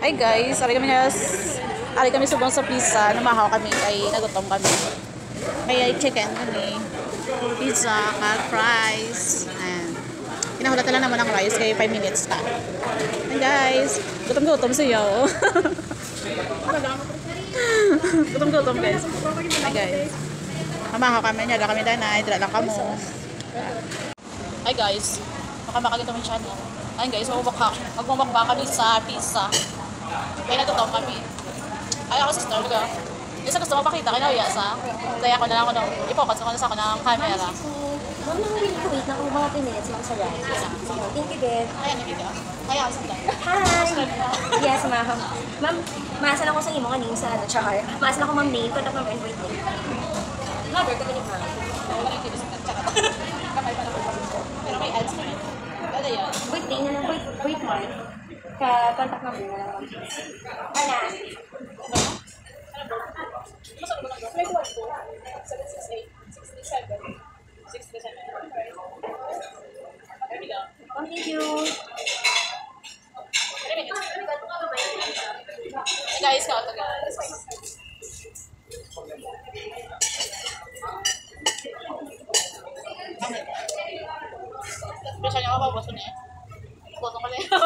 Hi guys, ari kami subong sa pizza, namahaw kami kay nagutom kami. May chicken kami, pizza, fries, and kinahulatan lang naman ang rice kay 5 minutes ka. And guys, gutom-gutom siya oh. Gutom-gutom guys. Hi guys. Mamahaw kami niya, kami danay, dala lang kamo. Hi guys, makamakagito mo channel. Ayun guys, magmumukbang kami sa pizza. Kaya natutom kami. Ay ako sister ko. Isa gusto mapakita, kinauya sa. Kaya ako na lang i-focus ako na sa ako ng camera. Ma'am, wait na kung mga 2 minutes lang sa rice. Thank you, babe. Ayan ang video. Kaya ako sister. Hi! Yes, ma'am. Ma'am, maasan ako sa imo kaning sa char. Maasan ako ma'am name, contact number and birthday. Lover ka ba ni ma'am? Pero may ads naman. Ano yan? Birthday na lang, wait ma'am. Contact number na lang. Ana? Masarap ba lang ba? May 768, 67, 67. Oh, thank you. Hey guys, ikaw ito guys. Bisa niya ako, boso niya. Boso ko niya.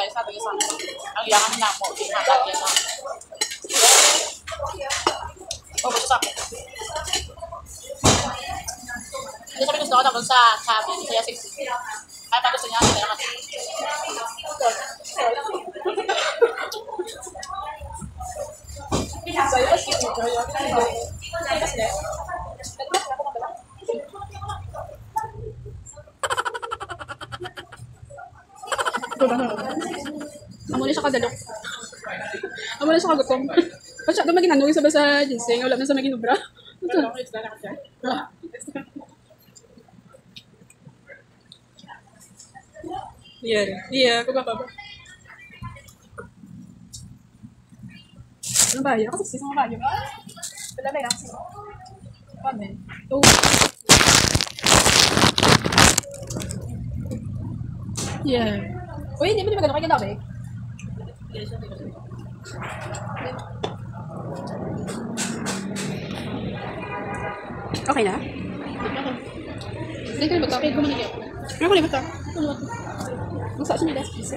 guys, sabi ko sa akin. Ang iyangan na mo, pinatag yan na. Oh, gusto sa akin. Hindi sabi gusto ko tapos sa sabi, kaya 60. Kaya pag gusto niya, hindi naman. Amo na siya kadalok. Amo na siya kagutom. Pasya ito maging hanong isa ba sa ginseng? Wala na sa maging ubra. Iya, kung ba ba? Ano ba yun? Kasi sisang ba yun? Wala ba yun? Pamen. Oh. Yeah. Uy, hindi mo di magano kayo ganabi? Okay na? Hindi ka na magkakay ko manigyan. Ano ko na basta? Masa siya nila sa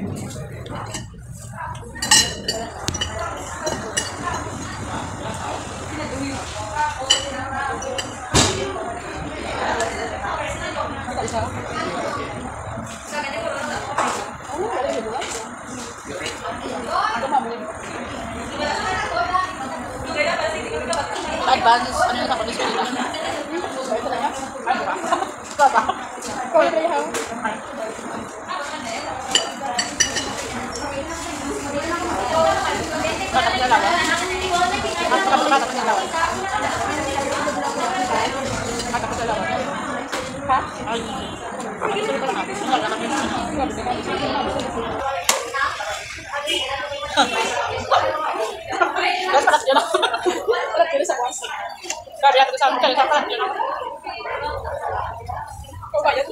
Advance, ano yung tapos nila? Ano ba? Baba. Kaya ba yaw? Bakit na lawan? Bakit na lawan? Bakit na lawan? Ha? Ay, wala kami. Guys, palas yun. Wala kaya sa kwas. Sabi ako sa amin, sa palas yun. Kung ba yan?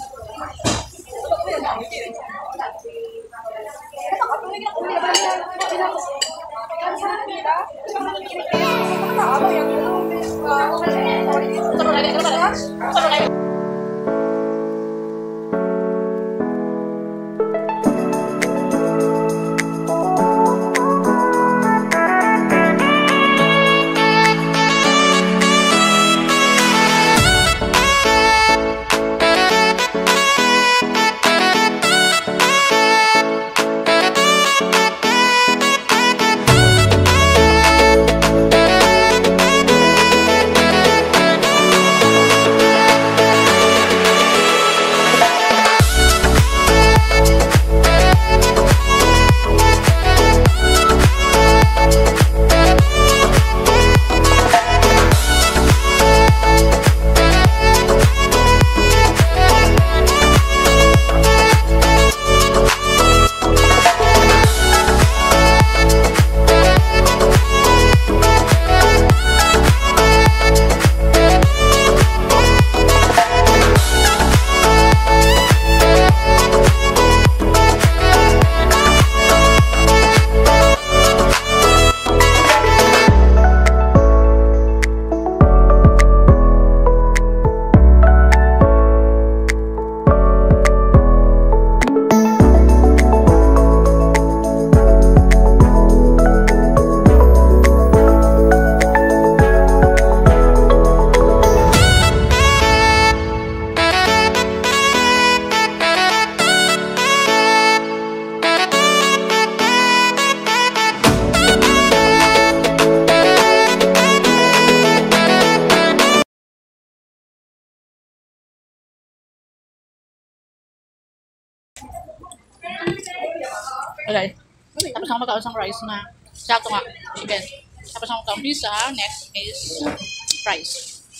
Okay. Tapos ako magkaon ng rice na sakto nga, chicken. Tapos ako magkaon pizza, next is fries.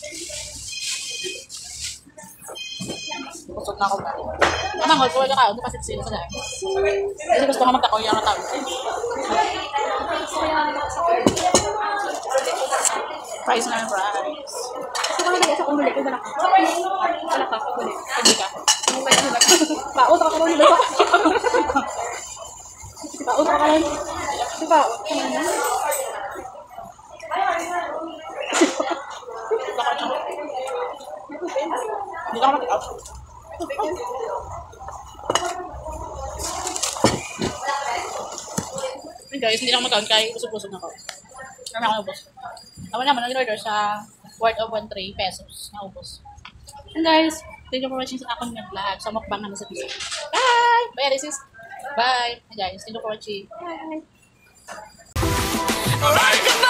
Kusog na ako na. Mamangol ko, wala ka, kasi sila sa dahil. Kasi gusto ko magkakoy ang natawag. Fries na yung fries. Gusto ko na sa kumulit ko, wala ka. Wala ka, kumulit. Hindi ka. Paot ako kumulit ba? Paot ako lang. Paot ako lang. Hindi ka mag-out. Guys, hindi lang mag-count kay usog-usog na ko. Kami ako naubos. Ako naman nag-order sa worth of 13 pesos. Naubos. And guys, thank you for watching sa akong vlog sa mukbang namin sa pizza. Bye! Bye, Alice. Bye! And guys, thank you for watching. Bye.